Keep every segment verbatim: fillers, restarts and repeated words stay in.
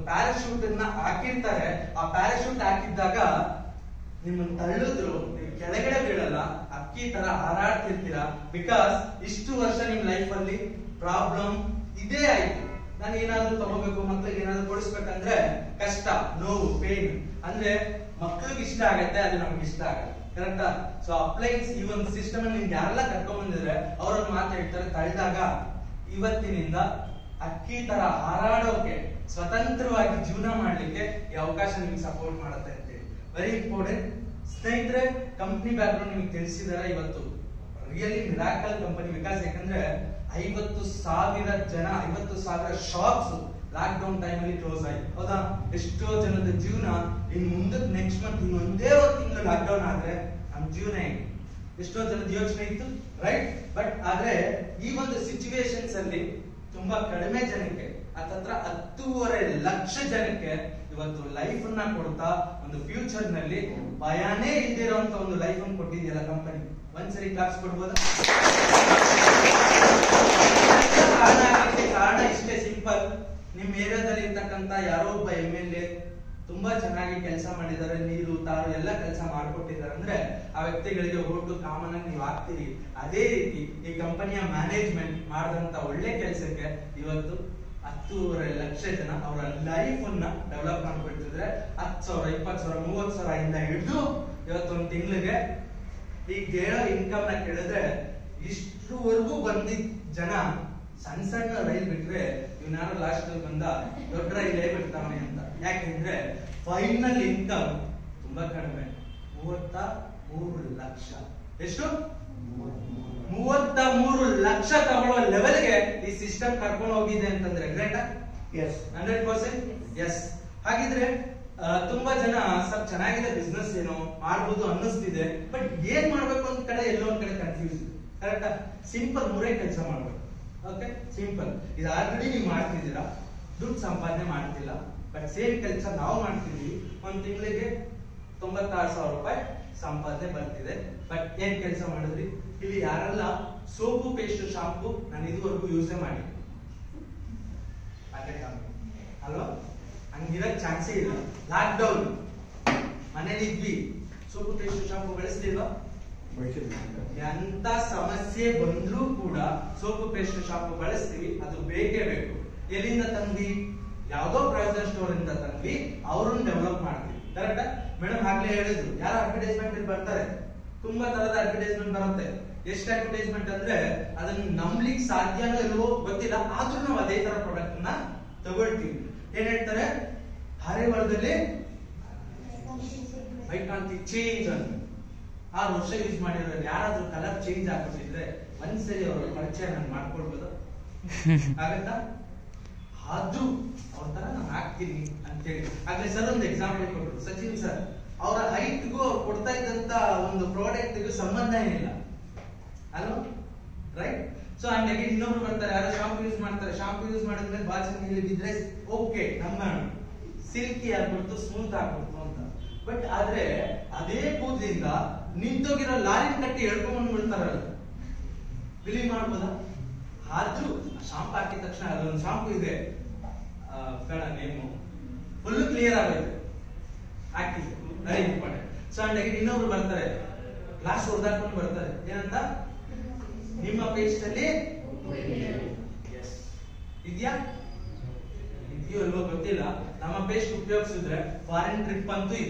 Parachute ಅನ್ನ ಹಾಕಿರ್ತಾರೆ. ಆ ಪ್ಯಾರಾಶೂಟ್ ಹಾಕಿದ್ದಾಗ ನಿಮ್ಮನ್ನ ತಳ್ಳಿದ್ರು ನೀವು ಕೆಳಗಡೆ ಬೀಳಲ್ಲ, ಅಕ್ಕಿ ತರ ಹಾರಾಡ್ತಿರ್ತೀರಾ. ಬಿಕಾಸ್ ಇಷ್ಟು ವರ್ಷ ನಿಮ್ ಲೈಫ್ ಅಲ್ಲಿ ಪ್ರಾಬ್ಲಮ್ ಇದೇ ಆಯ್ತು. ನಾನು ಏನಾದ್ರು ತಗೋಬೇಕು, ಮಕ್ಳಿಗೆ ಏನಾದ್ರು ಕೊಡಿಸ್ಬೇಕಂದ್ರೆ ಕಷ್ಟ, ನೋವು, ಪೇನ್. ಅಂದ್ರೆ ಮಕ್ಳಿಗೆ ಇಷ್ಟ ಆಗತ್ತೆ, ಅದು ನಮ್ಗೆ ಇಷ್ಟ ಆಗಲ್ಲ. ಕರೆಕ್ಟಾ? ಸೊ ಅಪ್ಲೈನ್ಸ್ ಈ ಒಂದು ಸಿಸ್ಟಮ್ ನಿಮ್ಗೆ ಯಾರೆಲ್ಲ ಕರ್ಕೊಂಡ್ ಬಂದಿದ್ರೆ ಅವ್ರನ್ನ ಮಾತು ಹೇಳ್ತಾರೆ, ತಳ್ಳಿದಾಗ ಇವತ್ತಿನಿಂದ ಅಕ್ಕಿ ತರ ಹಾರಾಡೋಕೆ, ಸ್ವತಂತ್ರವಾಗಿ ಜೀವನ ಮಾಡ್ಲಿಕ್ಕೆ ಈ ಅವಕಾಶ ನಿಮ್ಗೆ ಸಪೋರ್ಟ್ ಮಾಡುತ್ತೆ ಅಂತೇಳಿ. ವೆರಿ ಇಂಪಾರ್ಟೆಂಟ್ ಸ್ನೇಹಿತರೆ. ಕಂಪ್ನಿ ಬ್ಯಾಕ್ ಗ್ರೌಂಡ್ ನಿಮ್ಗೆ ತಿಳಿಸಿದಾರ ಇವತ್ತು. Really miracle company. ಬಿಕಾಸ್ ಯಾಕಂದ್ರೆ ಐವತ್ತು ಸಾವಿರ ಜನ, ಐವತ್ತು ಸಾವಿರ ಶಾಪ್ಸ್ ಲಾಕ್ ಡೌನ್ ಟೈಮ್ ಅಲ್ಲಿ ಕ್ಲೋಸ್ ಆಯ್ತು. ಹೌದಾ? ಎಷ್ಟೋ ಜನದ ಜೀವನ ಇನ್ ಮುಂದಕ್ಕೆ ನೆಕ್ಸ್ಟ್ ಮಂತ್ ಇನ್ನೊಂದೇ ಒಂದು ತಿಂಗಳು ಲಾಕ್ ಡೌನ್ ಆದ್ರೆ ನಮ್ ಜೀವನ ಹೇಗೆ? ಎಷ್ಟೋ ಜನದ ಯೋಚನೆ ಇತ್ತು, ರೈಟ್? ಬಟ್ ಆದ್ರೆ ಈ ಒಂದು ಸಿಚುವೇಶನ್ಸ್ ಅಲ್ಲಿ ತುಂಬಾ ಕಡಿಮೆ ಜನಕ್ಕೆ, ಹತ್ತತ್ರ ಹತ್ತೂವರೆ ಲಕ್ಷ ಜನಕ್ಕೆ ಇವತ್ತು ಲೈಫ್ ಅನ್ನ ಕೊಡ್ತಾ ಒಂದು ಫ್ಯೂಚರ್ ನಲ್ಲಿ ಭಯನೇ ಇಲ್ದಿರೋಂತ ಒಂದು ಲೈಫ್ ಅನ್ನು ಕೊಟ್ಟಿದೆಯಲ್ಲ ಕಂಪನಿ. ಒಂದ್ಸರಿ ಕ್ಲಾಸ್ ಕೊಡ್ಬೋದಾ? ಕಾರಣ ಆಗಕ್ಕೆ ಕಾರಣ ಇಷ್ಟೇ ಸಿಂಪಲ್. ನಿಮ್ ಏರಿಯಾದಲ್ಲಿ ಇರ್ತಕ್ಕಂತ ಯಾರೋ ಒಬ್ಬ ಎಂ ಎಲ್ ಎ ತುಂಬಾ ಚೆನ್ನಾಗಿ ಕೆಲಸ ಮಾಡಿದ್ದಾರೆ, ನೀರು ತಾರು ಎಲ್ಲ ಕೆಲಸ ಮಾಡ್ಕೊಟ್ಟಿದ್ದಾರೆ ಅಂದ್ರೆ ಆ ವ್ಯಕ್ತಿಗಳಿಗೆ ಓಟು ಕಾಮನ್ ಆಗಿ ನೀವು ಹಾಕ್ತೀರಿ. ಅದೇ ರೀತಿ ಈ ಕಂಪನಿಯ ಮ್ಯಾನೇಜ್ಮೆಂಟ್ ಮಾಡಿದಂತ ಒಳ್ಳೆ ಕೆಲಸಕ್ಕೆ ಇವತ್ತು ಹತ್ತೂವರೆ ಲಕ್ಷ ಜನ ಅವರ ಲೈಫ್ ಅನ್ನ ಡೆವಲಪ್ ಮಾಡ್ಕೊಳ್ತಿದ್ರೆ ಹತ್ತು ಸಾವಿರ, ಇಪ್ಪತ್ತು ಸಾವಿರ, ಮೂವತ್ತು ಸಾವಿರ ಇಂದ ಹಿಡಿದು ಇವತ್ತೊಂದು ತಿಂಗಳಿಗೆ ಈಗ ಹೇಳೋ ಇನ್ಕಮ್ ನ ಕೇಳಿದ್ರೆ ಇಷ್ಟುವರೆಗೂ ಬಂದಿದ್ದ ಜನ ಸಣ್ಣ ಸಣ್ಣ ರೈಲ್ ಬಿಟ್ರೆ ಇವನಾರು ಲಾಸ್ಟ್ ಬಂದ ದೊಡ್ಡ ರೈಲೇ ಬಿಡ್ತಾವನೆ ಅಂತ. ಯಾಕೆಂದ್ರೆ ಫೈನಲ್ ಇನ್ಕಮ್ ತುಂಬಾ ಕಡಿಮೆ, ಮೂವತ್ತ ಮೂರು ಲಕ್ಷ. ಎಷ್ಟು? ಮೂವತ್ತ ಮೂರು ಲಕ್ಷ ತಗೊಳ್ಳೋ ಲೆವೆಲ್ಗೆ ಈ ಸಿಸ್ಟಮ್ ಕರ್ಕೊಂಡು ಹೋಗಿದೆ ಅಂತಂದ್ರೆ ಗ್ರೇಟಾ? Yes, hundred percent yes. ಹಾಗಿದ್ರೆ ತುಂಬಾ ಜನ ಸ್ವಲ್ಪ ಚೆನ್ನಾಗಿದೆ ಬಿಸ್ನೆಸ್ ಏನೋ ಮಾಡ್ಬೋದು ಅನ್ನಿಸ್ತಿದೆ, ಬಟ್ ಏನ್ ಮಾಡ್ಬೇಕು ಒಂದ್ ಕಡೆ ಎಲ್ಲೋ ಒಂದ್ ಕಡೆ ಕನ್ಫ್ಯೂಸ್. ಕರೆಕ್ಟಾ? ಸಿಂಪಲ್ ಮೂರೇ ಕೆಲಸ ಮಾಡ್ಬೇಕು. Okay, simple. ಇದು ಆಲ್ರೆಡಿ ನೀವು ಮಾಡ್ತಿದ್ದೀರಾ, ದುಡ್ಡು ಸಂಪಾದನೆ ಮಾಡ್ತಿಲ್ಲ, ಬಟ್ ಸೇಮ್ ಕೆಲಸ ನಾವು ಮಾಡ್ತಿದ್ವಿ. ಒಂದ್ ತಿಂಗಳಿಗೆ ತೊಂಬತ್ತಾರು ಸಾವಿರ ರೂಪಾಯಿ ಸಂಪಾದನೆ ಬರ್ತಿದೆ. ಬಟ್ ಏನ್ ಕೆಲಸ ಮಾಡಿದ್ರಿ? ಇಲ್ಲಿ ಯಾರೆಲ್ಲ ಸೋಪು, ಪೇಸ್ಟ್, ಶಾಂಪು ನಾನು ಇದುವರೆಗೂ ಯೂಸೇ ಮಾಡಿ ಅಲ್ವಾ? ಹಂಗಿರಕ್ ಚಾನ್ಸೇ ಇಲ್ಲ. ಲಾಕ್ ಡೌನ್ ಮನೇಲಿ ಇದ್ವಿ, ಸೋಪು, ಪೇಸ್ಟ್, ಶಾಂಪು ಬಳಸ್ಲಿಲ್ವಾ? ಎಂತ ಸಮಸ್ಯೆ ಬಂದ್ರೂ ಕೂಡ ಸೋಪು, ಪೇಸ್ಟ್, ಶಾಂಪು ಬಳಸ್ತೀವಿ. ಅದು ಬೇಕೇ ಬೇಕು. ಎಲ್ಲಿಂದ ತಂದ್ವಿ? ಯಾವ್ದೋ ಪ್ರಯೋಜನ ಸ್ಟೋರ್ ಇಂದ ತಂದ್ವಿ, ಅವ್ರನ್ನ ಡೆವಲಪ್ ಮಾಡ್ತೀವಿ. ಕರೆಕ್ಟಾ? ಮೇಡಮ್ ಆಗ್ಲೇ ಹೇಳಿದ್ರು, ಯಾರು ಅಡ್ವರ್ಟೈಸ್ಮೆಂಟ್ ಬರ್ತಾರೆ, ತುಂಬಾ ತರದ ಅಡ್ವರ್ಟೈಸ್ಮೆಂಟ್ ಬರುತ್ತೆ. ಎಷ್ಟು ಅಡ್ವರ್ಟೈಸ್ಮೆಂಟ್ ಅಂದ್ರೆ ಅದನ್ನ ನಂಬ್ಲಿಕ್ಕೆ ಸಾಧ್ಯನೋ ಇಲ್ವೋ ಗೊತ್ತಿಲ್ಲ, ಆದ್ರೂ ನಾವು ಅದೇ ತರ ಪ್ರಾಡಕ್ಟ್ ನ ತಗೊಳ್ತೀವಿ. ಏನ್ ಹೇಳ್ತಾರೆ? ಹರಿವರದಲ್ಲಿ ವೈಕಾಂತಿ ಚೇಂಜ್ ಅಂತ ಆರು ವರ್ಷ ಯೂಸ್ ಮಾಡಿರೋರು ಯಾರಾದ್ರೂ ಕಲರ್ ಚೇಂಜ್ ಆಗ್ಬಿಟ್ಟಿದ್ರೆ ಒಂದ್ಸರಿ ಅವ್ರ ಪರಿಚಯ ನಾನು ಮಾಡ್ಕೊಳ್ಬೋದು, ಆಗತ್ತಾ? ಆದ್ರೂ ಅವ್ರ ತರ ನಾನು ಹಾಕ್ತೀನಿ ಅಂತೇಳಿ. ಆಗ್ಲೇ ಸರ್ ಒಂದು ಎಕ್ಸಾಂಪಲ್ ಕೊಟ್ಟರು, ಸಚಿನ್ ಸರ್. ಅವರ ಹೈಟ್ಗೂ ಅವ್ರು ಕೊಡ್ತಾ ಇದ್ದಂತ ಒಂದು ಪ್ರಾಡಕ್ಟ್ಗೂ ಸಂಬಂಧ ಏನಿಲ್ಲ ಅಲ್ವಾ? ರೈಟ್? ಸೊ ಹಂಗಾಗಿ ಇನ್ನೊಬ್ರು ಬರ್ತಾರೆ, ಯಾರೋ ಶಾಂಪು ಯೂಸ್ ಮಾಡ್ತಾರೆ, ಶಾಂಪು ಯೂಸ್ ಮಾಡಿದ್ಮೇಲೆ ಬಾಚಿ ನೀಲಿ ಬಿದ್ರೆ ಓಕೆ ನಮ್ಮ ಸಿಲ್ಕಿ ಆಗ್ಬಿಡ್ತು, ಸ್ಮೂತ್ ಆಗ್ಬಿಡ್ತು ಅಂತ. ಬಟ್ ಆದ್ರೆ ಅದೇ ಕೂದಲಿಂದ ನಿಂತೋಗಿರೋ ಲಾರಿನ ಕಟ್ಟಿ ಎಳ್ಕೊಂಡ್ ಬಿಡ್ತಾರಲ್ಲ, ಬಿಲೀವ್ ಮಾಡ್ಬೋದಾ? ಆದ್ರೂ ಶಾಂಪು ಹಾಕಿದ ತಕ್ಷಣ ಅದೊಂದು ಶಾಂಪು ಇದೆ ಬೇಡ ನೇಮು ಫುಲ್ ಕ್ಲಿಯರ್ ಆಗುತ್ತೆ, ಹಾಕಿದೆ ವೆರಿ ಇಂಪಾರ್ಟೆಂಟ್. ಸೊ ಹಂಗಾಗಿ ಇನ್ನೊಬ್ರು ಬರ್ತಾರೆ, ಗ್ಲಾಸ್ ಹೊಡೆದಾಕೊಂಡು ಬರ್ತಾರೆ, ಏನಂತ? ನಿಮ್ಮ ಪೇಸ್ಟ್ ಅಲ್ಲಿ ಇದ್ಯಾ ಇದೆಯೋ ಇಲ್ವೋ ಗೊತ್ತಿಲ್ಲ, ನಮ್ಮ ಪೇಸ್ಟ್ ಉಪಯೋಗಿಸಿದ್ರೆ ಫಾರಿನ್ ಟ್ರಿಪ್ ಅಂತೂ ಇದೆ.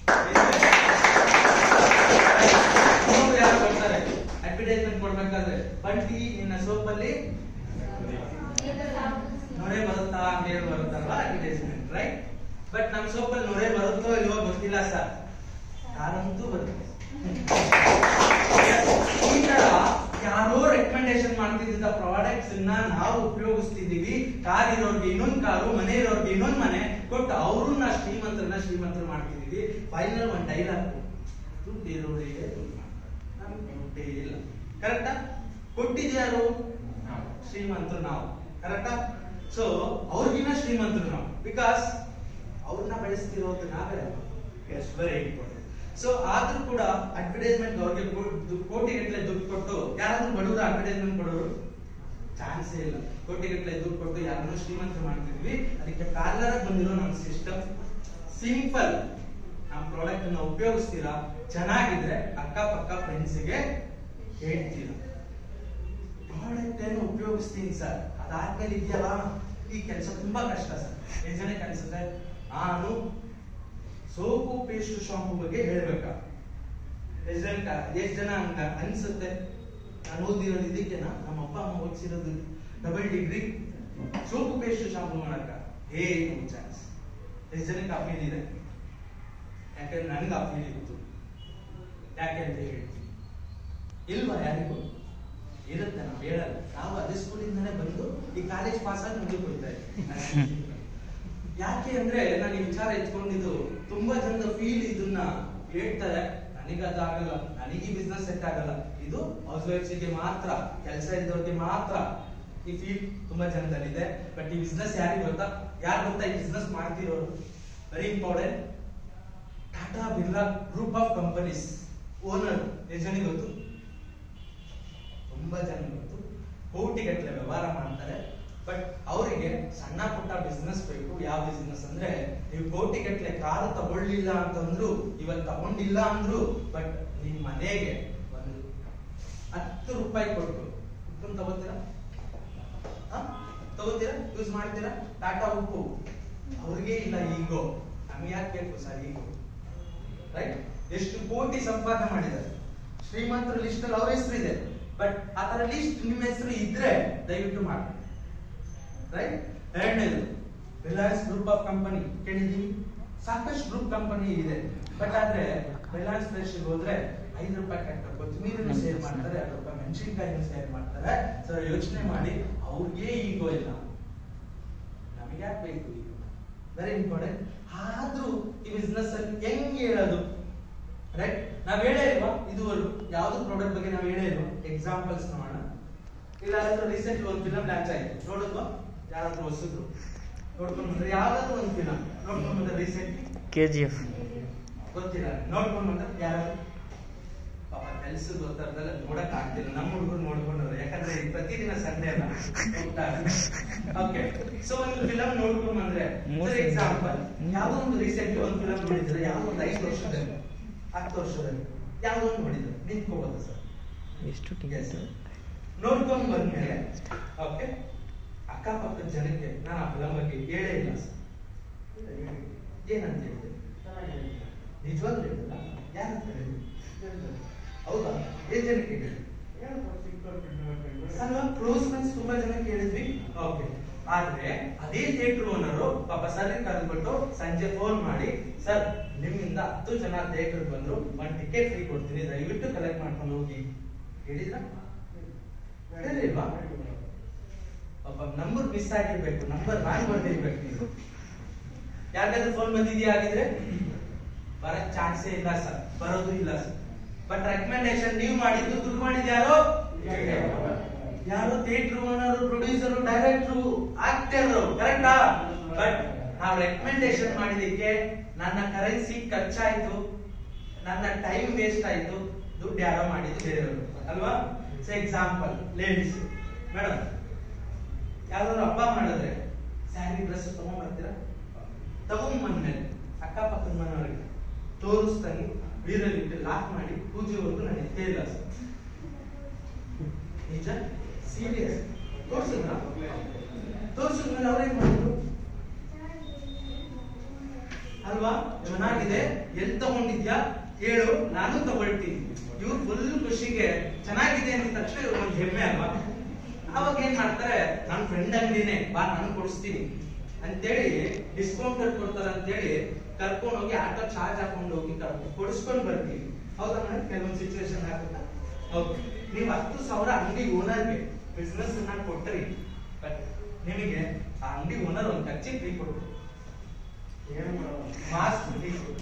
ಯಾರು ಬರ್ತಾರೆ ಅಡ್ವರ್ಟೈಸ್ಮೆಂಟ್ ಕೊಡ್ಬೇಕಾದ್ರೆ, ಬಂಟಿ ನಿನ್ನ ಸೋಪ್ ಅಲ್ಲಿ ನೊರೆ ಬರುತ್ತಾ ನೀರು ಬರುತ್ತಲ್ವಾ ಅಡ್ವರ್ಟೈಸ್ಮೆಂಟ್, ರೈಟ್? ಬಟ್ ನಮ್ ಸೋಪ್ ಅಲ್ಲಿ ನೊರೆ ಬರುತ್ತೋ ಇಲ್ವೋ ಗೊತ್ತಿಲ್ಲ ಸರ್, ಕಾರಂತೂ ಬರುತ್ತೆ. ಈ ತರ ಯಾರೋ ರೆಕಮೆಂಡೇಶನ್ ಮಾಡ್ತಿದ್ದ ಪ್ರಾಡಕ್ಟ್ಸ್ ನ ನಾವು ಉಪಯೋಗಿಸ್ತಿದೀವಿ. ಕಾರ್ ಇರೋರ್ಗೆ ಇನ್ನೊಂದ್ ಕಾರು, ಮನೆ ಇರೋರ್ಗೆ ಇನ್ನೊಂದ್ ಮನೆ ಕೊಟ್ಟು ಅವ್ರನ್ನ ಶ್ರೀಮಂತರನ್ನ ಶ್ರೀಮಂತರು ಮಾಡ್ತಿದೀವಿ. ಫೈನಲ್ ಒಂದ್ ಡೈಲಾಗ್, ದುಡ್ಡು ಇರೋರಿಗೆ ದುಡ್ಡು ಮಾಡ್ತಾರೆ, ನಮ್ಗೆ ದುಡ್ಡೇ ಇಲ್ಲ. ಕರೆಕ್ಟಾ? ಕೊಟ್ಟಿದ್ಯಾರು? ಶ್ರೀಮಂತರು ನಾವು. ಕರೆಕ್ಟಾ? ಸೊ ಅವ್ರಿಗಿನ್ನ ಶ್ರೀಮಂತರು ನಾವು, ಬಿಕಾಸ್ ಅವ್ರನ್ನ ಬೆಳೆಸ್ತಿರೋದು ನಾವೇ. S, very important. ಸೊ ಆದ್ರೂ ಕೂಡ ಅಡ್ವರ್ಟೈಸ್ಮೆಂಟ್ ಅವ್ರಿಗೆ ಕೋಟಿ ಗಟ್ಟಲೆ ದುಡ್ಡು ಕೊಟ್ಟು ಯಾರಾದ್ರೂ ಬಡವರು ಅಡ್ವರ್ಟೈಸ್ಮೆಂಟ್ ಕೊಡೋರು ಚಾನ್ಸೇ ಇಲ್ಲ. ಕೋಟಿಗಟ್ಟಲೆ ದುಡ್ಡು ಕೊಟ್ಟು ಯಾರನ್ನೂ ಶ್ರೀಮಂತ ಮಾಡ್ತಿದ್ವಿ. ಅದಕ್ಕೆ ಪಾರ್ಲರ್ ಬಂದಿರೋ ನಮ್ಮ ಸಿಸ್ಟಮ್ ಸಿಂಪಲ್. ನಮ್ಮ ಪ್ರಾಡಕ್ಟ್ ಅನ್ನ ಉಪಯೋಗಿಸ್ತೀರಾ, ಚೆನ್ನಾಗಿದ್ರೆ ಅಕ್ಕಪಕ್ಕ ಫ್ರೆಂಡ್ಸ್ಗೆ ಹೇಳ್ತೀರಾ, ಪ್ರಾಡಕ್ಟ್ ಏನು ಉಪಯೋಗಿಸ್ತೀನಿ ಸರ್, ಅದಾದ್ಮೇಲೆ ಇದೆಯಲ್ಲ ಈ ಕೆಲಸ ತುಂಬಾ ಕಷ್ಟ ಸರ್. ಎಷ್ಟು ಜನಕ್ಕೆ ಅನ್ಸುತ್ತೆ ನಾನು ಸೋಪು ಪೇಸ್ಟ್ ಶಾಂಪು ಬಗ್ಗೆ ಹೇಳ್ಬೇಕಾ? ಎಷ್ಟು ಜನ ಎಷ್ಟು ಜನ ಹಂಗ ಅನ್ಸುತ್ತೆ? ನಾನು ಓದಿರೋದು ಇದಕ್ಕೆನಾ, ನಮ್ಮ ಅಪ್ಪ ಅಮ್ಮ ಓದಿಸಿರೋದು double degree, soap paste shampoo ಮಾಡಕ ಏನು ಚಾನ್ಸ್? ಎಷ್ಟು ಜನಕ್ಕೆ ಅಪೀಲ್ ಇದೆ? ಯಾಕಂದ್ರೆ ನನಗೆ ಅಪೀಲ್ ಇತ್ತು. ಯಾಕೆ ಅಂತ ಹೇಳ್ತೀನಿ, ಇಲ್ವಾ? ಯಾರಿಗೂ ಇರುತ್ತೆ, ನಾವು ಹೇಳಲ್ಲ. ನಾವು ಅದೇ ಸ್ಕೂಲಿಂದಾನೇ ಬಂದು ಈ ಕಾಲೇಜ್ ಪಾಸ್ ಆಗಿ ಮುಂದೆ ಹೋಗ್ತಾ ಇದ್ದೀವಿ. ಯಾಕೆ ಅಂದ್ರೆ ನಾನು ಈ ವಿಚಾರ ಎತ್ಕೊಂಡಿದ್ದು ತುಂಬಾ ಜನದ ಫೀಲ್ ಇದನ್ನ ಹೇಳ್ತಾರೆ, ನನಗೆ ಅದಾಗಲ್ಲ, ನನಗೆ ಈ ಬಿಸ್ನೆಸ್ ಸೆಟ್ ಆಗಲ್ಲ. ಇದು ಹೌಸ್ ವೈಫ್ಸ್ಗೆ ಮಾತ್ರ, ಕೆಲಸ ಇದ್ದವ್ರಿಗೆ ಮಾತ್ರ ಈ ಫೀಲ್ ತುಂಬಾ ಜನದಲ್ಲಿದೆ. ಬಟ್ ಈ ಬಿಸ್ನೆಸ್ ಯಾರಿಗೆ ಗೊತ್ತಾ? ಯಾರು ಗೊತ್ತಾ ಈ ಬಿಸ್ನೆಸ್ ಮಾಡ್ತಿರೋರು? Very important. Tata Birla group of companies owner ಎಷ್ಟು ಜನ ಗೊತ್ತು? ತುಂಬಾ ಜನ ಗೊತ್ತು. ಕೋಟಿಗಟ್ಟಲೆ ವ್ಯವಹಾರ ಮಾಡ್ತಾರೆ. ಬಟ್ ಅವರಿಗೆ ಸಣ್ಣ ಪುಟ್ಟ ಬಿಸ್ನೆಸ್ ಬೇಕು. ಯಾವ ಬಿಸ್ನೆಸ್ ಅಂದ್ರೆ, ನೀವು ಕೋಟಿಗಟ್ಟಲೆ ಕಾರು ತಗೊಳ್ಳಿಲ್ಲ ಅಂತಂದ್ರು, ಇವತ್ತು ತಗೊಂಡಿಲ್ಲ ಅಂದ್ರು, ಬಟ್ ನಿಮ್ ಮನೆಗೆ ಒಂದು ಹತ್ತು ರೂಪಾಯಿ ಕೊಟ್ಟು ಉಪ್ಪನ್ನು ತಗೋತೀರಾ? ತಗೋತೀರಾ? ಯೂಸ್ ಮಾಡ್ತೀರಾ? ಟಾಟಾ ಉಪ್ಪು ಅವ್ರಿಗೆ ಇಲ್ಲ ಈಗೋ, ನಮ್ಗೆ ಯಾಕೆ ಬೇಕು ಸರ್ ಈಗೋ? ರೈಟ್? ಎಷ್ಟು ಕೋಟಿ ಸಂಪಾದನೆ ಮಾಡಿದ್ದಾರೆ. ಶ್ರೀಮಂತರ ಲಿಸ್ಟ್ ಅಲ್ಲಿ ಅವ್ರ ಹೆಸರು ಇದೆ. ಬಟ್ ಆ ತರ ಲಿಸ್ಟ್ ನಿಮ್ಮ ಹೆಸರು ಇದ್ರೆ ದಯವಿಟ್ಟು ಮಾಡಿ. ರೈಟ್? ಎರಡನೇದು ರಿಲಯನ್ಸ್ ಗ್ರೂಪ್ ಆಫ್ ಕಂಪನಿ ಕೇಳಿದೀವಿ. ಸಾಕಷ್ಟು ಗ್ರೂಪ್ ಕಂಪನಿ ಇದೆ. ಬಟ್ ಆದ್ರೆ ರಿಲಯನ್ಸ್ ಫ್ರೆಶ್ ಹೋದ್ರೆ ಐದು ರೂಪಾಯಿ ಕಟ್ಟ ಕೊತ್ತಂಬರಿನೂ ಸೇಲ್ ಮಾಡ್ತಾರೆ, ಎರಡು ರೂಪಾಯಿ ಮೆಣಸಿನಕಾಯಿನೂ ಸೇಲ್ ಮಾಡ್ತಾರೆ. ಸೊ ಯೋಚನೆ ಮಾಡಿ, ಅವ್ರಿಗೆ ಈಗೋ ಇಲ್ಲ, ನಮಗೆ ಯಾಕೆ ಬೇಕು ಈಗ? Very important. ಆದ್ರೂ ಈ ಬಿಸ್ನೆಸ್ ಅಲ್ಲಿ ಹೆಂಗ್ ಹೇಳೋದು? ರೈಟ್? ನಾವ್ ಹೇಳೇ ಇಲ್ವಾ ಇದುವರೆಗೂ ಯಾವ್ದು ಪ್ರಾಡಕ್ಟ್ ಬಗ್ಗೆ ನಾವ್ ಹೇಳೇ ಇಲ್ವಾ? ಎಕ್ಸಾಂಪಲ್ಸ್ ನೋಡೋಣ. ಇಲ್ಲ ರೀಸೆಂಟ್ ಒಂದು ಫಿಲಂ ಲಾಂಚ್ ಆಯ್ತು, ನೋಡಿದ್ವಾ? ಯಾರಾದ್ರೂ ಹೊಸದ್ರು ನೋಡ್ಕೊಂಡ್ ಬಂದ್ರೆ? ಯಾವ್ದಾದ್ರು ಒಂದು ಫಿಲಂ ನೋಡ್ಕೊಂಡ್ ಬಂದ್ರೆ ರೀಸೆಂಟ್ಲಿ? ಕೆಜಿಎಫ್ ಗೊತ್ತಿಲ್ಲ, ನೋಡ್ಕೊಂಡ್ ಬಂದ್ರೆ ಯಾರಾದ್ರು? ಪಾಪ ಕೆಲ್ಸದ ಒತ್ತಡದಲ್ಲಿ ನೋಡಕ್ ಆಗ್ತಿಲ್ಲ. ನಮ್ಮ ಹುಡುಗರು ನೋಡ್ಕೊಂಡ್ರು, ಯಾಕಂದ್ರೆ ಪ್ರತಿದಿನ ಸಂಡೇ ಅಲ್ಲ. ಓಕೆ, ಸೊ ಒಂದು ಫಿಲಂ ನೋಡ್ಕೊಂಡ್ ಬಂದ್ರೆ ಫಾರ್ ಎಕ್ಸಾಂಪಲ್ ಯಾವ್ದೋ ಒಂದು ರೀಸೆಂಟ್ಲಿ ಒಂದು ಫಿಲಂ ನೋಡಿದ್ರೆ, ಯಾವ್ದೋ ಒಂದು ಐದು ವರ್ಷದಲ್ಲಿ ಹತ್ತು ವರ್ಷದಲ್ಲಿ ಯಾವ್ದೋ ಒಂದು ನೋಡಿದ್ರೆ ನಿಂತ್ಕೋಬಹುದು ಸರ್. ಎಷ್ಟು ನೋಡ್ಕೊಂಡ್ ಬಂದ್ಮೇಲೆ ಓಕೆ, ಅಕ್ಕಪಕ್ಕದ ಜನಕ್ಕೆ ನಾನು ಆ ಫಿಲಂ ಬಗ್ಗೆ ಹೇಳೇ ಇಲ್ಲ ಸರ್. ಏನಂತ ಹೇಳಿದೆ? ನಿಜವಾಗ್ಲೂ ಹೇಳಿಲ್ಲ. ಯಾರಂತ ಹೇಳಿದ್ರು? ಹೌದಾ? ಎಷ್ಟು ಜನಕ್ಕೆ ಹೇಳಿದ್ವಿ? ಕ್ಲೋಸ್ ಫ್ರೆಂಡ್ಸ್ ತುಂಬಾ ಜನಕ್ಕೆ ಹೇಳಿದ್ವಿ. ಓಕೆ, ಆದ್ರೆ ಅದೇ ಥಿಯೇಟರ್ ಓನರು ಪಾಪ ಸರ್ ಕರೆದ್ಬಿಟ್ಟು ಸಂಜೆ ಫೋನ್ ಮಾಡಿ, ಸರ್ ನಿಮ್ಮಿಂದ ಹತ್ತು ಜನ ಥಿಯೇಟರ್ ಬಂದ್ರು, ಒಂದ್ ಟಿಕೆಟ್ ಫ್ರೀ ಕೊಡ್ತೀನಿ, ದಯವಿಟ್ಟು ಕಲೆಕ್ಟ್ ಮಾಡ್ಕೊಂಡು ಹೋಗಿ. ಹೇಳಿದ್ರ? ಹೇಳಿಲ್ವಾ? ಪಾಪ ನಂಬರ್ ಮಿಸ್ ಆಗಿರ್ಬೇಕು, ನಂಬರ್ ನಾನ್ ಬರ್ದಿರ್ಬೇಕು. ನೀವು ಯಾರಿಗಾದ್ರೂ ಫೋನ್ ಬಂದಿದ್ಯಾ? ಆಗಿದ್ರೆ ಬರಕ್ ಚಾನ್ಸೇ ಇಲ್ಲ ಸರ್, ಬರೋದು ಇಲ್ಲ ಸರ್. ಬಟ್ ರೆಕಮೆಂಡೇಶನ್ ನೀವು ಮಾಡಿದ್ದು, ದುಡ್ಡು ಮಾಡಿದ್ಯಾರೋ? ಯಾರು? Theatre owner, producer, director, actor, ಕರೆಕ್ಟಾ? ಬಟ್ ನಾವು ರೆಕಮೆಂಡೇಶನ್ ಮಾಡಿದಕ್ಕೆ ನನ್ನ ಕರೆನ್ಸಿ ಖರ್ಚಾಯ್ತು, ನನ್ನ ಟೈಮ್ ವೇಸ್ಟ್ ಆಯ್ತು, ದುಡ್ಡು ಯಾರೋ ಮಾಡಿದ್ದು ಬೇರೆಯವರು ಅಲ್ವಾ? ಸೊ ಎಕ್ಸಾಂಪಲ್ ಲೇಡೀಸ್ ಮೇಡಮ್, ಯಾವ್ದಾದ್ರು ಹಬ್ಬ ಮಾಡಿದ್ರೆ ಸ್ಯಾರಿ ಡ್ರೆಸ್ ತಗೊಂಡ್ ಬರ್ತೀರಾ? ತಗೊಂಡ್ ಬಂದ್ಮೇಲೆ ಅಕ್ಕಪಕ್ಕದ ಮನೆಯವರಿಗೆ ತೋರಿಸ್ತಾನೆ ಬೀರಲ್ಲಿ ಲಾಕ್ ಮಾಡಿ ಪೂಜೆವರೆಗೂ ನಾನು ಎತ್ತೇ ಇಲ್ಲ ಸರ್. ನಿಜ, ಸೀರಿಯಸ್. ತೋರ್ಸಿದ್ರ? ತೋರ್ಸಿದ್ಮೇಲೆ ಅವ್ರೇನ್ ಮಾಡಿದ್ರು ಅಲ್ವಾ? ಚೆನ್ನಾಗಿದೆ, ಎಲ್ಲಿ ತಗೊಂಡಿದ್ಯಾ ಹೇಳು, ನಾನು ತಗೊಳ್ತೀನಿ. ಇವ್ರು ಫುಲ್ ಖುಷಿಗೆ ಚೆನ್ನಾಗಿದೆ ಅಂದ ತಕ್ಷಣ ಇವ್ರು ಒಂದು ಹೆಮ್ಮೆ ಅಲ್ವಾ? ಅವಾಗ ಏನ್ ಮಾಡ್ತಾರೆ, ನನ್ನ ಫ್ರೆಂಡ್ ಅಂಗಡಿನೇ ಬಾ ನಾನು ಕೊಡಿಸ್ತೀನಿ ಅಂತೇಳಿ ಡಿಸ್ಕೌಂಟ್ ಕೊಡ್ತಾರೆ ಅಂತೇಳಿ ಕರ್ಕೊಂಡು ಹೋಗಿ ಆಟೋ ಚಾರ್ಜ್ ಹಾಕೊಂಡು ಹೋಗಿ ಕೊಡಿಸ್ಕೊಂಡು ಬರ್ತೀವಿ. ಹೌದಾ ಮೇಡಮ್? ಕೆಲವೊಂದು ಸಿಚುವೇಶನ್ ಆಗುತ್ತಾ? ಓಕೆ, ನೀವು ಹತ್ತು ಸಾವಿರ ಅಂಗಡಿ ಓನರ್ಗೆ ಬಿಸ್ನೆಸ್ ಅನ್ನ ಕೊಟ್ಟರಿ, ಬಟ್ ನಿಮಗೆ ಆ ಅಂಗಡಿ ಓನರ್ ಒಂದು ಕಚ್ಚಿ ಫ್ರೀ ಕೊಟ್ಟು ಮಾಸ್ಕ್ ಫ್ರೀ ಕೊಟ್ಟು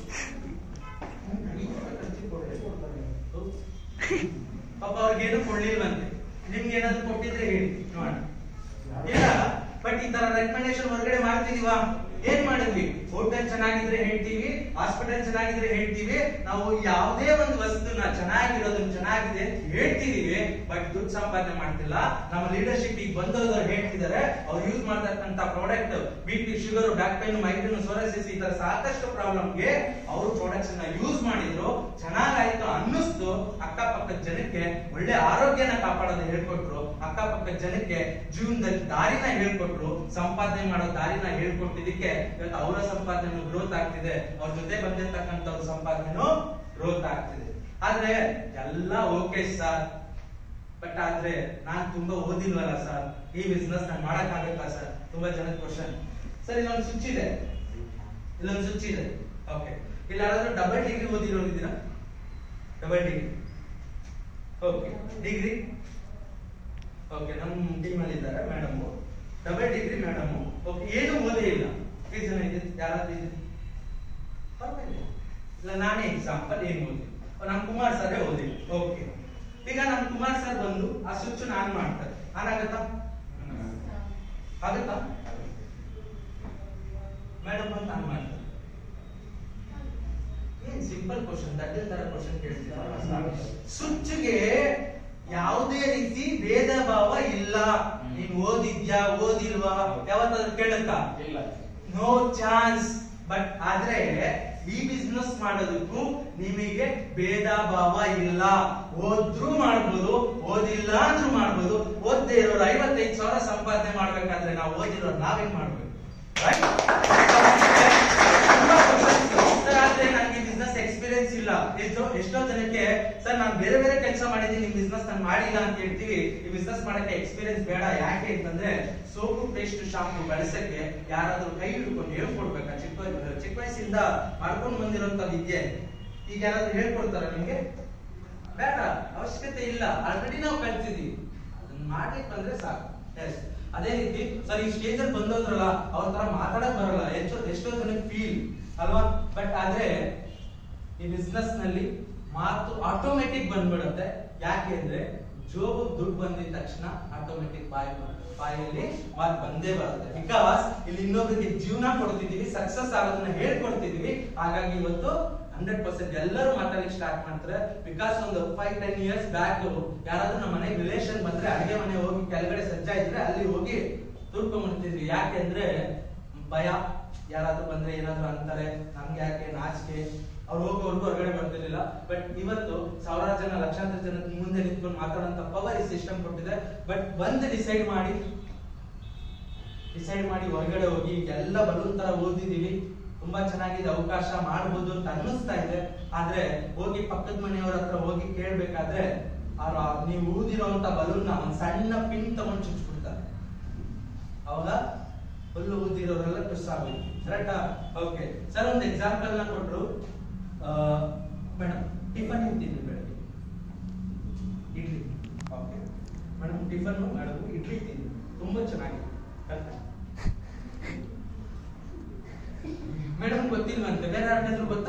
ಪಾಪ ಅವ್ರಿಗೇನು ಕೊಡ್ಲಿಲ್ವಂತೆ. ನಿಮ್ಗೆ ಏನಾದ್ರು ಕೊಟ್ಟಿದ್ರೆ ಹೇಳಿ ನೋಡೋಣ. ಇಲ್ಲ, ಬಟ್ ಈ ತರ ರೆಕಮೆಂಡೇಶನ್ ಹೊರಗಡೆ ಮಾಡ್ತಿದೀವಾ? ಏನ್ ಮಾಡಿದ್ವಿ? ಹೋಟೆಲ್ ಚೆನ್ನಾಗಿದ್ರೆ ಹೇಳ್ತೀವಿ, ಹಾಸ್ಪಿಟಲ್ ಚೆನ್ನಾಗಿದ್ರೆ ಹೇಳ್ತೀವಿ, ನಾವು ಯಾವುದೇ ಒಂದು ವಸ್ತುನ ಚೆನ್ನಾಗಿರೋದನ್ನ ಚೆನ್ನಾಗಿದೆ ಅಂತ ಹೇಳ್ತಿದೀವಿ, ಬಟ್ ದುಡ್ಡು ಸಂಪಾದನೆ ಮಾಡ್ತಿಲ್ಲ. ನಮ್ಮ ಲೀಡರ್ಶಿಪ್ ಈಗ ಬಂದವರು ಹೇಳ್ತಿದ್ದಾರೆ, ಅವ್ರು ಯೂಸ್ ಮಾಡ್ತಕ್ಕಂತ product B P, sugar, back pain, migraine, psoriasis ಈ ತರ ಸಾಕಷ್ಟು ಪ್ರಾಬ್ಲಮ್ಗೆ ಅವರು ಪ್ರಾಡಕ್ಟ್ಸ್ ನ ಯೂಸ್ ಮಾಡಿದ್ರು, ಚೆನ್ನಾಗಾಯ್ತು ಅನ್ನಿಸ್ತು. ಅಕ್ಕಪಕ್ಕದ ಜನಕ್ಕೆ ಒಳ್ಳೆ ಆರೋಗ್ಯನ ಕಾಪಾಡೋದು ಹೇಳ್ಕೊಟ್ರು, ಅಕ್ಕಪಕ್ಕದ ಜನಕ್ಕೆ ಜೀವನದಲ್ಲಿ ದಾರಿನ ಹೇಳ್ಕೊಟ್ರು, ಸಂಪಾದನೆ ಮಾಡೋ ದಾರಿನ ಹೇಳ್ಕೊಟ್ಟಿದ್ದಕ್ಕೆ ಇವತ್ತು ಅವರ ಸಂಪಾದನೆ ಗ್ರೋತ್ ಆಗ್ತಿದೆ, ಅವ್ರ ಜೊತೆ ಬಂದಿರ್ತಕ್ಕಂಥವ್ರ ಸಂಪಾದನೆನೂ ಗ್ರೋತ್ ಆಗ್ತಿದೆ. ಆದ್ರೆ ಎಲ್ಲ ಓಕೆ ಸರ್, ಬಟ್ ಆದ್ರೆ ನಾನ್ ತುಂಬಾ ಓದಿಲ್ವಲ್ಲ ಸರ್, ಈ ಬಿಸ್ನೆಸ್ ನಾನು ಮಾಡಕ್ ಆಗತ್ತಾ ಸರ್? ತುಂಬಾ ಜನದ ಕ್ವಶನ್. ಸರ್ ಇಲ್ಲೊಂದು ಸ್ವಿಚ್ ಇದೆ, ಇಲ್ಲೊಂದು ಸ್ವಿಚ್ ಇದೆ, ಓಕೆ. ಇಲ್ಲಿ ಯಾರಾದ್ರೂ ಡಬಲ್ ಡಿಗ್ರಿ ಓದಿರೋದಿದ್ದೀರಾ? Double degree, okay. Degree, okay. ನಮ್ಮ ಟೀಮ್ ಅಲ್ಲಿ ಇದ್ದಾರೆ madam, double degree madam, okay. ಏನು ಓದೇ ಇಲ್ಲ, ಎಷ್ಟು ಜನ ಇದೆ? ಯಾರಾದ್ರೂ ಇದೆ? ಪರವಾಗಿಲ್ಲ, ಇಲ್ಲ ನಾನೇ ಎಕ್ಸಾಂಪಲ್ ಏನು ಓದಿ, ನಮ್ ಕುಮಾರ್ ಸರ್ ಓದಿಲ್ಲ, ಓಕೆ. ಈಗ ನಮ್ ಕುಮಾರ್ ಸರ್ ಬಂದು ಆ ಸ್ವಿಚ್ ಆನ್ ಮಾಡ್ತಾರೆ, ಆನ್ ಆಗತ್ತಾ? ಆಗತ್ತಾ? ಮೇಡಮ್ ಬಂದು ಆನ್ ಮಾಡ್ತಾರೆ. ಏನ್ ಸಿಂಪಲ್ ಕ್ವಶನ್, ದಡ್ಡ ತರ ಕ್ವಶನ್ ಕೇಳ್ತಿದ್ದಾರೆ. ಸ್ವಿಚ್ಗೆ ಯಾವುದೇ ರೀತಿ ಭೇದ ಭಾವ ಇಲ್ಲ. ನೀನ್ ಓದಿದ್ಯಾ ಓದಿಲ್ವಾ ಯಾವತ್ತಾದ್ರೂ ಕೇಳುತ್ತಾ? ಇಲ್ಲ, ನೋ ಚಾನ್ಸ್. ಬಟ್ ಆದ್ರೆ ಈ ಬಿಸ್ನೆಸ್ ಮಾಡೋದಕ್ಕೂ ನಿಮಗೆ ಭೇದ ಭಾವ ಇಲ್ಲ. ಓದ್ರೂ ಮಾಡ್ಬೋದು, ಓದಿಲ್ಲ ಅಂದ್ರೂ ಮಾಡ್ಬೋದು. ಓದ್ದೇ ಇರೋರು ಐವತ್ತೈದು ಸಾವಿರ ಸಂಪಾದನೆ ಮಾಡ್ಬೇಕಾದ್ರೆ ನಾವು ಓದಿರೋರು ನಾವೇನ್ ಮಾಡ್ಬೇಕು? ಆದ್ರೆ ನನಗೆ ಬಿಸ್ನೆಸ್ ಎಕ್ಸ್ಪೀರಿಯನ್ಸ್ ಇಲ್ಲ. ಎಷ್ಟೋ ಎಷ್ಟೋ ಜನಕ್ಕೆ ಸರ್ ನಾನು ಬೇರೆ ಬೇರೆ ಕೆಲಸ ಮಾಡಿದ್ದೀನಿ, ಬಿಸ್ನೆಸ್ ನಾನು ಮಾಡಿಲ್ಲ ಅಂತ ಹೇಳ್ತೀವಿ. ಈ ಬಿಸ್ನೆಸ್ ಮಾಡಕ್ಕೆ ಎಕ್ಸ್ಪೀರಿಯನ್ಸ್ ಬೇಡ. ಯಾಕೆ ಅಂತಂದ್ರೆ ಸೋಪು, ಪೇಸ್ಟ್, ಶಾಂಪು ಬಳಸಕ್ಕೆ ಯಾರಾದ್ರೂ ಕೈ ಹಿಡ್ಕೊಂಡು ಹೇಳ್ಕೊಡ್ಬೇಕಾ? ಚಿಕ್ಕ ಚಿಕ್ಕ ವಯಸ್ಸಿಂದ ಮಾಡ್ಕೊಂಡು ಬಂದಿರೋಂತ ವಿದ್ಯೆ ಈಗ ಯಾರಾದ್ರೂ ಹೇಳ್ಕೊಡ್ತಾರ ನಿಮ್ಗೆ? ಬೇಡ, ಅವಶ್ಯಕತೆ ಇಲ್ಲ. ಆಲ್ರೆಡಿ ನಾವು ಕಲ್ತಿದೀವಿ, ಅದನ್ನ ಮಾಡ್ಲಿಕ್ಕೆ ಬಂದ್ರೆ ಸಾಕು. ಎಸ್, ಅದೇ ರೀತಿ ಸರ್ ಈ ಸ್ಟೇಜ್ ಅಲ್ಲಿ ಬಂದೋದ್ರಲ್ಲ ಅವ್ರ ತರ ಮಾತಾಡಕ್ ಬರಲ್ಲ ಎಷ್ಟೋ ಎಷ್ಟೋ ಜನಕ್ಕೆ ಫೀಲ್ ಅಲ್ವಾ? ಬಟ್ ಆದ್ರೆ ಈ ಬಿಸ್ನೆಸ್ ನಲ್ಲಿ ಮಾತು ಆಟೋಮೆಟಿಕ್ ಬಂದ್ಬಿಡುತ್ತೆ. ಯಾಕೆ ಅಂದ್ರೆ ಜೋಬ್ ದುಡ್ಡು ಬಂದಿದ ತಕ್ಷಣ ಆಟೋಮೆಟಿಕ್ ಬಾಯಿ ಬಾಯಲ್ಲಿ ಮಾತು ಬಂದೇ ಬರುತ್ತೆ. ಬಿಕಾಸ್ ಇಲ್ಲಿ ಇನ್ನೊಬ್ಬರಿಗೆ ಜೀವನ ಕೊಡ್ತಿದೀವಿ, ಸಕ್ಸಸ್ ಆಗೋದನ್ನ ಹೇಳ್ಕೊಡ್ತಿದೀವಿ. ಹಾಗಾಗಿ ಇವತ್ತು ಹಂಡ್ರೆಡ್ ಪರ್ಸೆಂಟ್ ಎಲ್ಲರೂ ಮಾತಾಡಲಿಕ್ಕೆ ಸ್ಟಾರ್ಟ್ ಮಾಡ್ತಾರೆ. ಬಿಕಾಸ್ ಒಂದು ಫೈವ್ ಟೆನ್ ಇಯರ್ಸ್ ಬ್ಯಾಕ್ ಯಾರಾದ್ರೂ ನಮ್ಮ ಮನೆಗೆ ರಿಲೇಷನ್ ಬಂದ್ರೆ ಅಡಿಗೆ ಮನೆ ಹೋಗಿ ಕೆಳಗಡೆ ಸಜ್ಜಾ ಇದ್ರೆ ಅಲ್ಲಿ ಹೋಗಿ ತುರ್ಕೊಂಡ್ಬಿಡ್ತಿದ್ವಿ. ಯಾಕೆ ಅಂದ್ರೆ ಭಯ, ಯಾರಾದ್ರೂ ಬಂದ್ರೆ ಏನಾದ್ರು ಅಂತಾರೆ, ನಮ್ಗೆ ಯಾಕೆ ನಾಚಿಕೆ, ಅವ್ರು ಹೋಗೋವರೆಗೂ ಹೊರಗಡೆ ಬರ್ತಿರ್ಲಿಲ್ಲ. ಬಟ್ ಇವತ್ತು ಸಾವಿರಾರು ಜನ, ಲಕ್ಷಾಂತರ ಜನ ಮುಂದೆ ನಿಂತ್ಕೊಂಡು ಮಾತಾಡೋಂತ ಪವರ್ ಈ ಸಿಸ್ಟಮ್ ಕೊಟ್ಟಿದೆ. ಬಟ್ ಬಂದು ಡಿಸೈಡ್ ಮಾಡಿ ಡಿಸೈಡ್ ಮಾಡಿ ಹೊರಗಡೆ ಹೋಗಿ ಎಲ್ಲ ಬಲೂನ್ ತರ ಓದಿದೀವಿ, ತುಂಬಾ ಚೆನ್ನಾಗಿದೆ, ಅವಕಾಶ ಮಾಡ್ಬೋದು ಅಂತ ಅನ್ನಿಸ್ತಾ ಇದೆ. ಆದ್ರೆ ಹೋಗಿ ಪಕ್ಕದ ಮನೆಯವ್ರ ಹತ್ರ ಹೋಗಿ ಕೇಳ್ಬೇಕಾದ್ರೆ ಅವ್ರ ನೀವು ಊದಿರೋಂತ ಬಲೂನ್ ನ ಒಂದ್ ಸಣ್ಣ ಪಿನ್ ತಗೊಂಡು ಚುಚ್ಬಿಡ್ತಾರೆ. ಹೌದಾ? ಫುಲ್ ಊದಿರೋರೆಲ್ಲ ಟುಸ್ ಆಗೋದು. ಕರೆಕ್ಟಾ? ಓಕೆ ಸರ್, ಒಂದು ಎಕ್ಸಾಂಪಲ್ ನ ಕೊಟ್ರು. ಮೇಡಮ್ ಟಿಫನ್ ತಿಂತಿದ್ವಿ ಬೆಳಗ್ಗೆ, idli. Okay madam, tiffin madam idli ತಿಂದ್ವಿ, ತುಂಬಾ ಚೆನ್ನಾಗಿದೆ. ಮೇಡಮ್ ಗೊತ್ತಿಲ್ವಂತೆ, ಬೇರೆ ಯಾರಿಗಾದ್ರೂ ಗೊತ್ತಾ?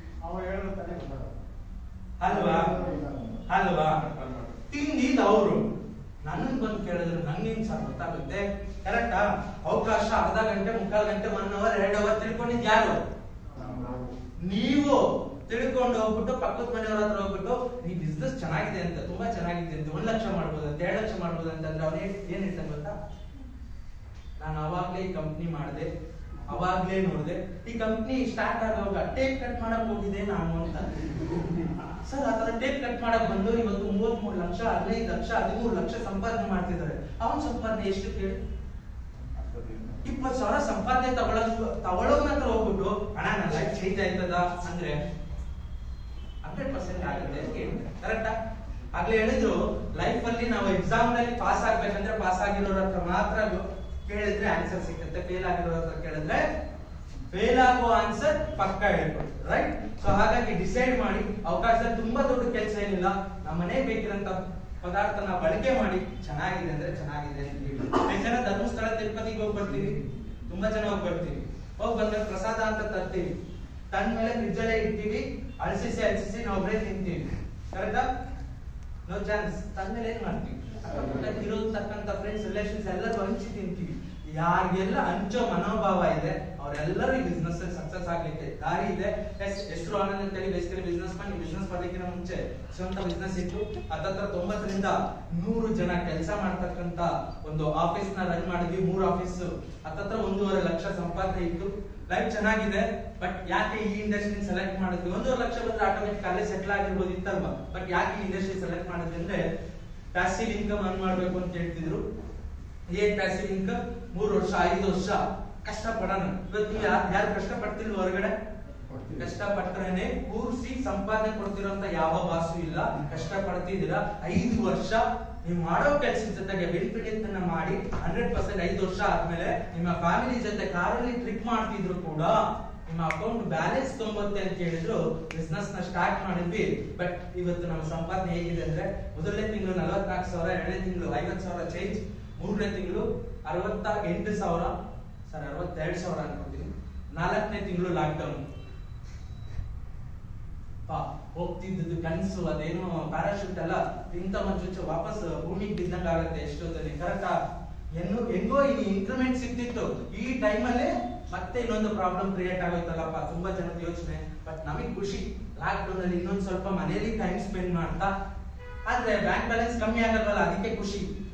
ಅಲ್ವಾ ಅಲ್ವಾ ತಿಂದಿದ್ ಅವರು ನನ್ನನ್ ಬಂದು ಕೇಳಿದ್ರು, ನಂಗೇನ್ ಸರ್ ಗೊತ್ತಾಗುತ್ತೆ? ಕರೆಕ್ಟಾ? ಅವಕಾಶ ಅರ್ಧ ಗಂಟೆ, ಮುಕ್ಕಾಲ್ ಗಂಟೆ, ಒನ್ ಅವರ್, ಎರಡ್ ಅವರ್ ತಿಳ್ಕೊಂಡಿದ್ ಯಾರು? ನೀವು ತಿಳ್ಕೊಂಡು ಹೋಗ್ಬಿಟ್ಟು ಪಕ್ಕದ ಮನೆಯವ್ರ ಹತ್ರ ಹೋಗ್ಬಿಟ್ಟು ಈ ಬಿಸ್ನೆಸ್ ಚೆನ್ನಾಗಿದೆ ಅಂತ, ತುಂಬಾ ಚೆನ್ನಾಗಿದೆ ಅಂತ, ಒಂದ್ ಲಕ್ಷ ಮಾಡ್ಬೋದು ಅಂತ, ಎರಡ್ ಲಕ್ಷ ಮಾಡ್ಬೋದು ಅಂತಂದ್ರೆ ಅವ್ನು ಏನ್ ಹೇಳ್ತಾನೆ ಗೊತ್ತಾ? ನಾನು ಅವಾಗ್ಲೇ ಈ ಕಂಪ್ನಿ ಮಾಡಿದೆ, ಅವಾಗ್ಲೇ ನೋಡಿದೆ, ಈ ಕಂಪ್ನಿ ಸ್ಟಾರ್ಟ್ ಆಗುವಾಗ ಟೇಪ್ ಕಟ್ ಮಾಡಕ್ ಹೋಗಿದೆ ನಾನು ಅಂತ. ಸರ್ ಆತರ ಟೇಪ್ ಕಟ್ ಮಾಡಕ್ ಬಂದು ಇವತ್ತು ಮೂವತ್ ಮೂರು ಲಕ್ಷ, ಹದಿನೈದು ಲಕ್ಷ, ಹದಿಮೂರು ಲಕ್ಷ ಸಂಪಾದನೆ ಮಾಡ್ತಿದ್ದಾರೆ. ಅವನ್ ಸಂಪಾದನೆ ಎಷ್ಟು ಕೇಳಿ? ಇಪ್ಪತ್ತು ಸಾವಿರ ಸಂಪಾದನೆ ತಗೊಳ್ಳೋ ತಗೊಳ್ಳೋನ ಹತ್ರ ಹೋಗ್ಬಿಟ್ಟು ಅಣ್ಣ ನನ್ನ ಲೈಫ್ ಚೇಂಜ್ ಆಯ್ತದ ಅಂದ್ರೆ ಹಂಡ್ರೆಡ್ ಪರ್ಸೆಂಟ್ ಆಗುತ್ತೆ ಅಂತ ಕೇಳಿದ್ರೆ ಕರೆಕ್ಟಾ? ಆಗ್ಲೇ ಹೇಳಿದ್ರು, ಲೈಫ್ ಅಲ್ಲಿ ನಾವು ಎಕ್ಸಾಮ್ ನಲ್ಲಿ ಪಾಸ್ ಆಗ್ಬೇಕಂದ್ರೆ ಪಾಸ್ ಆಗಿರೋರ ಹತ್ರ ಮಾತ್ರ ಕೇಳಿದ್ರೆ ಆನ್ಸರ್ ಸಿಗುತ್ತೆ. ಫೇಲ್ ಆಗಿರೋ ಹತ್ರ ಕೇಳಿದ್ರೆ ಫೇಲ್ ಆಗೋ ಆನ್ಸರ್ ಪಕ್ಕ ಹೇಳ್ಕೊಡ್ತೀವಿ, ರೈಟ್? ಸೊ ಹಾಗಾಗಿ ಡಿಸೈಡ್ ಮಾಡಿ, ಅವಕಾಶದಲ್ಲಿ ತುಂಬಾ ದೊಡ್ಡ ಕೆಲಸ ಏನಿಲ್ಲ, ನಮ್ಮ ಮನೆಗೆ ಬೇಕಿರಂತ ಪದಾರ್ಥನ ಬಳಕೆ ಮಾಡಿ ಚೆನ್ನಾಗಿದೆ ಅಂದ್ರೆ ಚೆನ್ನಾಗಿದೆ ಅಂತ ಹೇಳಿ. ಎಷ್ಟು ಜನ ಧರ್ಮಸ್ಥಳ ತಿರುಪತಿಗೆ ಹೋಗಿ ಬರ್ತೀವಿ, ತುಂಬಾ ಜನ ಹೋಗಿ ಬರ್ತೀವಿ. ಹೋಗಿ ಬಂದ್ರೆ ಪ್ರಸಾದ ಅಂತ ತರ್ತೀವಿ, ತನ್ನ ಮೇಲೆ ಫ್ರಿಜ್ ಅಲ್ಲೇ ಇಡ್ತೀವಿ, ಅಳಸಿಸಿ ಅಳಸಿಸಿ ನಾವು ಒಬ್ಬರೇ ತಿಂತೀವಿ. ಕರೆಕ್ಟಾ? No chance. ತನ್ನ ಮೇಲೆ ಏನ್ ಮಾಡ್ತೀವಿ? ಇರೋತಕ್ಕಂತ ಫ್ರೆಂಡ್ಸ್, ರಿಲೇಷನ್ಸ್ ಎಲ್ಲರೂ ಹಂಚಿ ತಿಂತೀವಿ. ಯಾರಿಗೆಲ್ಲ ಹಂಚೋ ಮನೋಭಾವ ಇದೆ ಅವರೆಲ್ಲರೂ ಈ ಬಿಸ್ನೆಸ್ ಸಕ್ಸಸ್ ಆಗ್ಲಿಕ್ಕೆ ದಾರಿ ಇದೆ. ಎಷ್ಟು ಆನಂದ್ ಅಂತ ಹೇಳಿ ಬೇಸಿಕಲಿ ಬಿಸ್ನೆಸ್ ಮ್ಯಾನ್. ಬಿಸ್ನೆಸ್ ಮಾಡ್ಲಿಕ್ಕೆ ಮುಂಚೆ ಸ್ವಂತ ಬಿಸ್ನೆಸ್ ಇತ್ತು. ಹತ್ತತ್ರ ತೊಂಬತ್ತರಿಂದ ನೂರು ಜನ ಕೆಲಸ ಮಾಡ್ತಕ್ಕಂತ ಒಂದು ಆಫೀಸ್ ನ ರನ್ ಮಾಡಿದ್ವಿ. ಮೂರು ಆಫೀಸ್ ಹತ್ತತ್ರ ಒಂದೂವರೆ ಲಕ್ಷ ಸಂಪಾದನೆ ಇತ್ತು. ಲೈಫ್ ಚೆನ್ನಾಗಿದೆ. ಬಟ್ ಯಾಕೆ ಈ ಇಂಡಸ್ಟ್ರಿ ಸೆಲೆಕ್ಟ್ ಮಾಡಿದ್ವಿ? ಒಂದೂವರೆ ಲಕ್ಷ ಬಂದ್ರೆ ಆಟೋಮೆಟಿಕ್ ಅಲ್ಲೇ ಸೆಟ್ಲ್ ಆಗಿರ್ಬೋದು ಇತ್ತಲ್ವಾ. ಬಟ್ ಯಾಕೆ ಈ ಇಂಡಸ್ಟ್ರಿ ಸೆಲೆಕ್ಟ್ ಮಾಡಿದ್ವಿ ಅಂದ್ರೆ ಪ್ಯಾಸಿವ್ ಇನ್ಕಮ್ ಅರ್ನ್ ಮಾಡ್ಬೇಕು ಅಂತ ಹೇಳ್ತಿದ್ರು. ಏನ್ ಪ್ಯಾಸಿವ್ ಇನ್ಕಮ್? ಮೂರು ವರ್ಷ ಐದು ವರ್ಷ ಕಷ್ಟ ಪಡೋಣ. ಇವತ್ತು ಯಾರು ಯಾರು ಕಷ್ಟ ಪಡ್ತಿಲ್ವ ಹೊರಗಡೆ? ಕಷ್ಟ ಪಟ್ಟರೇನೆ ಕೂರ್ಸಿ ಸಂಪಾದನೆ ಕೊಡ್ತಿರೋಂತ ಯಾವ ಬಾಸು ಇಲ್ಲ. ಕಷ್ಟ ಪಡ್ತಿದ್ದೀರಾ. ಐದು ವರ್ಷ ನೀವು ಮಾಡೋ ಕೆಲಸದ ಜೊತೆಗೆ ಬೆನಿಫಿಟ್ ಅನ್ನ ಮಾಡಿ ಹಂಡ್ರೆಡ್ ಪರ್ಸೆಂಟ್ ಐದು ವರ್ಷ ಆದ್ಮೇಲೆ ನಿಮ್ಮ ಫ್ಯಾಮಿಲಿ ಜೊತೆ ಕಾರಲ್ಲಿ ಟ್ರಿಪ್ ಮಾಡ್ತಿದ್ರು ಕೂಡ ನಿಮ್ಮ ಅಕೌಂಟ್ ಬ್ಯಾಲೆನ್ಸ್ ತೊಂಬತ್ತೆ ಅಂತ ಹೇಳಿದ್ರು ಬಿಸ್ನೆಸ್ ನ ಸ್ಟಾರ್ಟ್ ಮಾಡಿದ್ವಿ. ಬಟ್ ಇವತ್ತು ನಮ್ಮ ಸಂಪಾದನೆ ಹೇಗಿದೆ ಅಂದ್ರೆ ಮೊದಲನೇ ತಿಂಗಳು ನಲವತ್ನಾಲ್ಕು ಸಾವಿರ, ಎರಡನೇ ತಿಂಗಳು ಐವತ್ತು ಸಾವಿರ ಚೇಂಜ್, ಮೂರನೇ ತಿಂಗಳು ಅರವತ್ತ ಎಂಟು ಸಾವಿರ ಸರ್ ಅರವತ್ತೆರಡು ಸಾವಿರ ಅನ್ಕೊತೀನಿ, ನಾಲ್ಕನೇ ತಿಂಗಳು ಲಾಕ್ ಡೌನ್. ಹೋಗ್ತಿದ್ದು ಕನಸು ಅದೇನು ಪ್ಯಾರಾಶೂಟ್ ಅಲ್ಲ, ಇಂತ ಮುಂಚೆ ವಾಪಸ್ ಭೂಮಿಗೆ ಬಿದ್ದಂಗ ಆಗತ್ತೆ ಎಷ್ಟೊತ್ತಲ್ಲಿ. ಕರೆಕ್ಟಾ? ಏನು ಹೆಂಗೋ ಈ ಇನ್ಕ್ರಿಮೆಂಟ್ ಸಿಕ್ತಿತ್ತು. ಈ ಟೈಮಲ್ಲೇ ಮತ್ತೆ ಇನ್ನೊಂದು ಪ್ರಾಬ್ಲಮ್ ಕ್ರಿಯೇಟ್ ಆಗೋಯ್ತಲ್ಲಪ್ಪ, ತುಂಬಾ ಜನದ ಯೋಚನೆ. ಬಟ್ ನಮಗ್ ಖುಷಿ, ಲಾಕ್ ಡೌನ್ ಅಲ್ಲಿ ಇನ್ನೊಂದ್ ಸ್ವಲ್ಪ ಮನೆಯಲ್ಲಿ ಟೈಮ್ ಸ್ಪೆಂಡ್ ಮಾಡ್ತಾ. ಆದ್ರೆ ಬ್ಯಾಂಕ್ ಬ್ಯಾಲೆನ್ಸ್ ಕಮ್ಮಿ ಆಗಲ್ವಲ್ಲ, ಅದಕ್ಕೆ ಖುಷಿ.